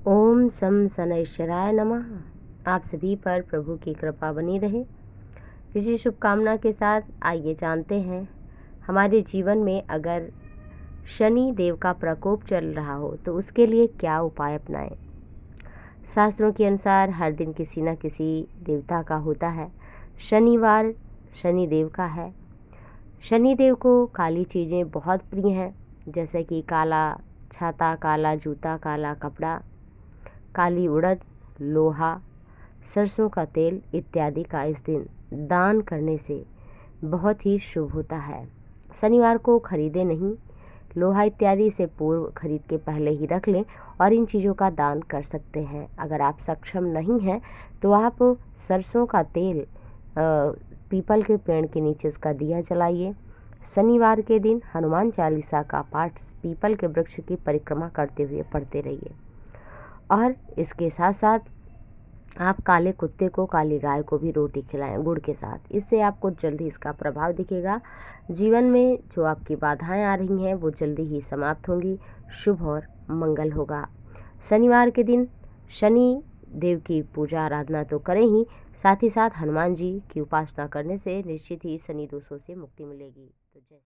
ओम सम शनैश्चराय नमः। आप सभी पर प्रभु की कृपा बनी रहे। इसी शुभकामना के साथ आइए जानते हैं हमारे जीवन में अगर शनि देव का प्रकोप चल रहा हो तो उसके लिए क्या उपाय अपनाएं। शास्त्रों के अनुसार हर दिन किसी न किसी देवता का होता है। शनिवार शनि देव का है। शनि देव को काली चीज़ें बहुत प्रिय हैं, जैसे कि काला छाता, काला जूता, काला कपड़ा, काली उड़द, लोहा, सरसों का तेल इत्यादि का इस दिन दान करने से बहुत ही शुभ होता है। शनिवार को खरीदे नहीं, लोहा इत्यादि से पूर्व खरीद के पहले ही रख लें और इन चीज़ों का दान कर सकते हैं। अगर आप सक्षम नहीं हैं तो आप सरसों का तेल पीपल के पेड़ के नीचे उसका दिया जलाइए। शनिवार के दिन हनुमान चालीसा का पाठ पीपल के वृक्ष की परिक्रमा करते हुए पढ़ते रहिए। और इसके साथ साथ आप काले कुत्ते को, काली गाय को भी रोटी खिलाएं गुड़ के साथ। इससे आपको जल्दी इसका प्रभाव दिखेगा। जीवन में जो आपकी बाधाएं आ रही हैं वो जल्दी ही समाप्त होंगी, शुभ और मंगल होगा। शनिवार के दिन शनि देव की पूजा आराधना तो करें ही, साथ ही साथ हनुमान जी की उपासना करने से निश्चित ही शनि दोषों से मुक्ति मिलेगी। तो जय